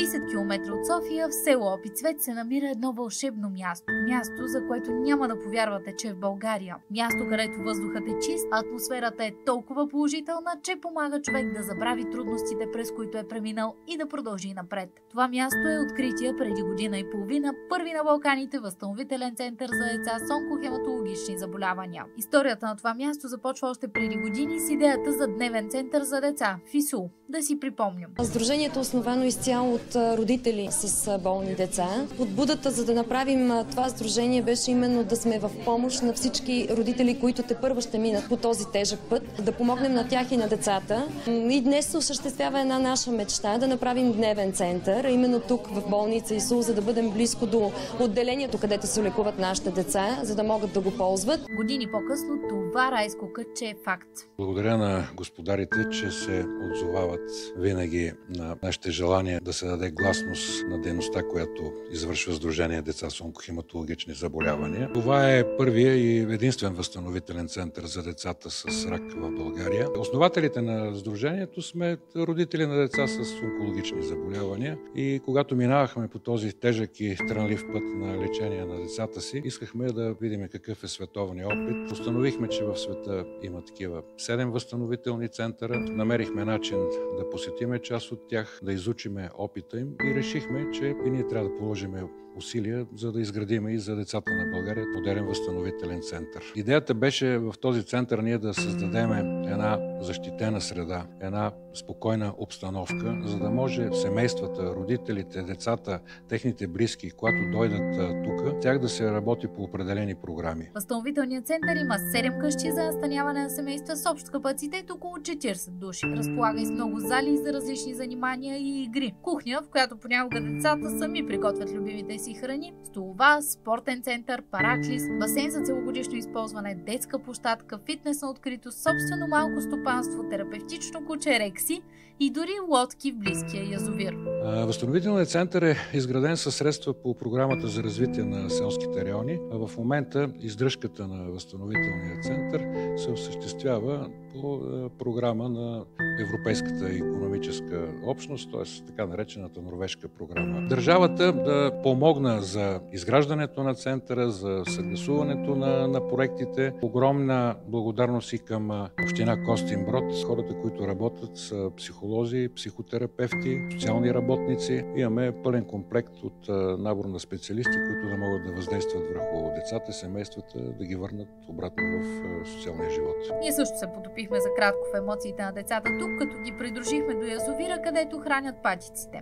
30 км от София, в село Опицвет, се намира едно вълшебно място. Място, за което няма да повярвате, че е в България. Място, където въздухът е чист, а атмосферата е толкова положителна, че помага човек да забрави трудностите, през които е преминал и да продължи напред. Това място е открития преди година и половина първи на Балканите възстановителен център за деца с онкохематологични заболявания. Историята на това място започва още преди години с идеята за дневен център за деца в ИСУЛ. Да си припомням. Сдружението е основано изцяло от родители с болни деца. Подбудата, за да направим това сдружение, беше именно да сме в помощ на всички родители, които тепърва ще минат по този тежък път, да помогнем на тях и на децата. И днес се осъществява една наша мечта да направим дневен център, именно тук в болница ИСУЛ, за да бъдем близко до отделението, където се лекуват нашите деца, за да могат да го ползват. Години по-късно това райско кътче е факт. Благодаря на господарите, че се отзовават винаги на нашите желания да се даде гласност на дейността, която извършва Сдружение Деца с онкохематологични заболявания. Това е първия и единствен възстановителен център за децата с рак в България. Основателите на Сдружението сме родители на деца с онкологични заболявания и когато минавахме по този тежък и трънлив път на лечение на децата си, искахме да видим какъв е световният опит. Установихме, че в света има такива 7 възстановителни центъра. Намерихме начин да посетиме част от тях, да изучиме опита им и решихме, че и ние трябва да положим усилия, за да изградим и за децата на България модерен възстановителен център. Идеята беше в този център ние да създадем една защитена среда, една спокойна обстановка, за да може семействата, родителите, децата, техните близки, когато дойдат тук, тях да се работи по определени програми. Възстановителният център има 7 къщи за настаняване на семейства с общ капацитет около 40 души. Разполага и с много зали за различни занимания и игри. Кухня, в която понякога децата сами приготвят любимите си храни, столова, спортен център, параклис, басейн за целогодишно използване, детска площадка, фитнес на открито, собствено малко стопанство, терапевтично куче Рекси и дори лодки в близкия язовир. Възстановителният център е изграден със средства по програмата за развитие на селските райони, а в момента издръжката на възстановителния център се осъществява по програма на Европейската икономическа общност, т.е. така наречената норвежка програма. Държавата да помогна за изграждането на центъра, за съгласуването на проектите. Огромна благодарност и към община Костинброд. Хората, които работят, са психолози, психотерапевти, социални работници. Имаме пълен комплект от набор на специалисти, които да могат да въздействат върху децата, семействата, да ги върнат обратно в социалния живот. Ние също се потопихме за кратко в емоциите на децата тук, като ги придружихме до язовира, където хранят патиците.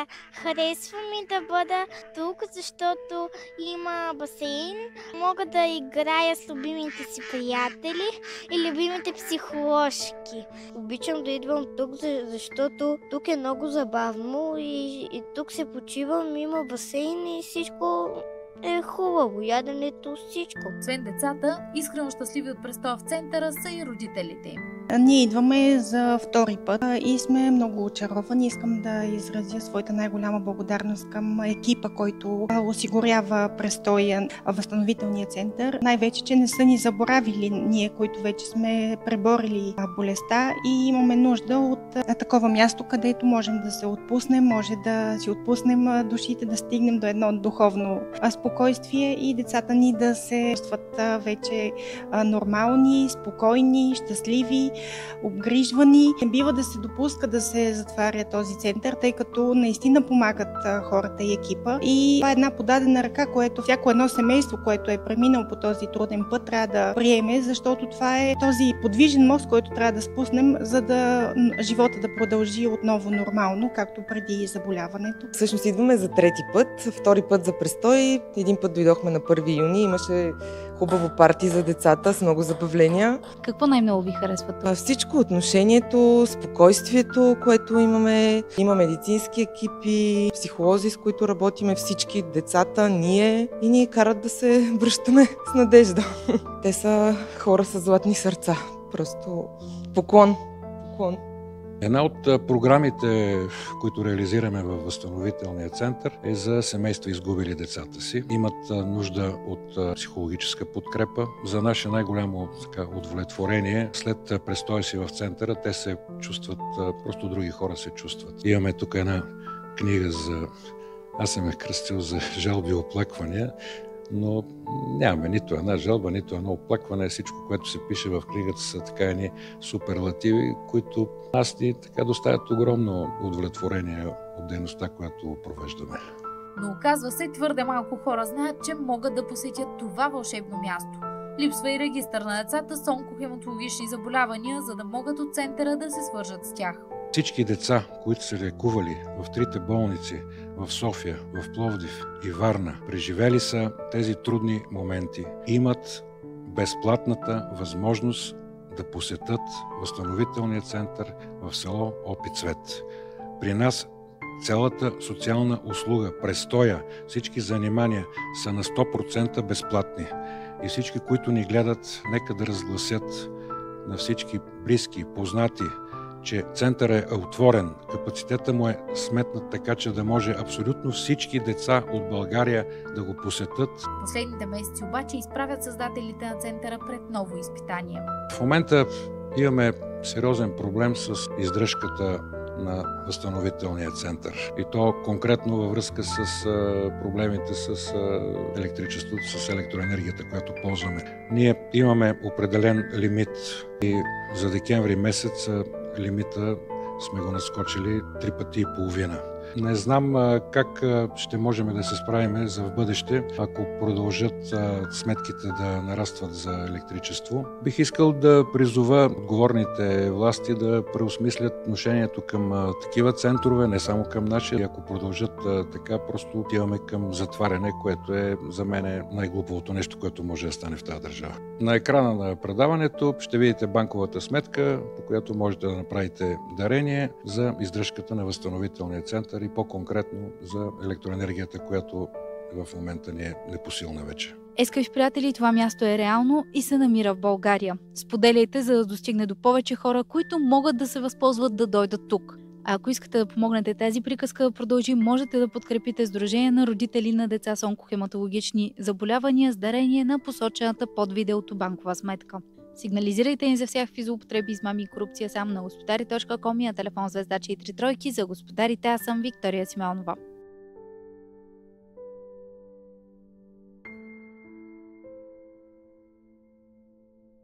Харесва ми да бъда тук, защото има басейн. Мога да играя с любимите си приятели и любимите психоложки. Обичам да идвам тук, защото тук е много забавно и тук се почивам, има басейн и всичко е хубаво, яденето, всичко. Освен децата, искрено щастливи от престоя в центъра са и родителите им. Ние идваме за втори път и сме много очаровани. Искам да изразя своята най-голяма благодарност към екипа, който осигурява престоя в възстановителния център. Най-вече, че не са ни забравили ние, които вече сме преборили болестта и имаме нужда от такова място, където можем да се отпуснем, може да си отпуснем душите, да стигнем до едно духовно спокойствие и децата ни да се чувстват вече нормални, спокойни, щастливи, обгрижвани. Не бива да се допуска да се затваря този център, тъй като наистина помагат хората и екипа. И това е една подадена ръка, което всяко едно семейство, което е преминало по този труден път, трябва да приеме, защото това е този подвижен мост, който трябва да спуснем, за да живота да продължи отново нормално, както преди заболяването. Всъщност идваме за трети път, втори път за престой. Един път дойдохме на 1 юни, имаше хубаво парти за децата с много забавления. Какво най-много ви харесва тук? Всичко, отношението, спокойствието, което имаме. Има медицински екипи, психолози, с които работиме всички, децата, ние и ни карат да се връщаме с надежда. Те са хора с златни сърца. Просто поклон. Поклон. Една от програмите, които реализираме във възстановителния център, е за семейства, изгубили децата си. Имат нужда от психологическа подкрепа. За наше най-голямо удовлетворение, след престоя си в центъра, те се чувстват, просто други хора се чувстват. Имаме тук една книга аз съм кръстил за жалби и оплаквания, но нямаме нито една жалба, нито едно оплакване. Всичко, което се пише в книгата, са така едни суперлативи, които нас ни така доставят огромно удовлетворение от дейността, която провеждаме. Но оказва се, твърде малко хора знаят, че могат да посетят това вълшебно място. Липсва и регистър на децата с онкохематологични заболявания, за да могат от центъра да се свържат с тях. Всички деца, които са лекували в трите болници в София, в Пловдив и Варна, преживели са тези трудни моменти, имат безплатната възможност да посетят възстановителния център в село Опицвет. При нас цялата социална услуга, престоя, всички занимания са на 100% безплатни. И всички, които ни гледат, нека да разгласят на всички близки, познати, че центърът е отворен, капацитета му е сметнат така, че да може абсолютно всички деца от България да го посетят. Последните месеци обаче изправят създателите на центъра пред ново изпитание. В момента имаме сериозен проблем с издръжката на възстановителния център. И то конкретно във връзка с проблемите с електричеството, с електроенергията, която ползваме. Ние имаме определен лимит и за декември месец лимита сме го наскочили 3,5 пъти. Не знам как ще можем да се справим за в бъдеще, ако продължат сметките да нарастват за електричество. Бих искал да призова отговорните власти да преосмислят отношението към такива центрове, не само към нашия. И ако продължат така, просто отиваме към затваряне, което е за мен най-глуповото нещо, което може да стане в тази държава. На екрана на предаването ще видите банковата сметка, по която можете да направите дарение за издръжката на възстановителния център и по-конкретно за електроенергията, която в момента ни е непосилна вече. Скъпи приятели, това място е реално и се намира в България. Споделяйте, за да достигне до повече хора, които могат да се възползват да дойдат тук. А ако искате да помогнете тази приказка да продължи, можете да подкрепите Сдружение на родители на деца с онкохематологични заболявания с дарение на посочената под видеото банкова сметка. Сигнализирайте ни за всякакви злоупотреби, измами и корупция сам на господари.com и на телефон звезда 43 за господарите. Аз съм Виктория Симеонова.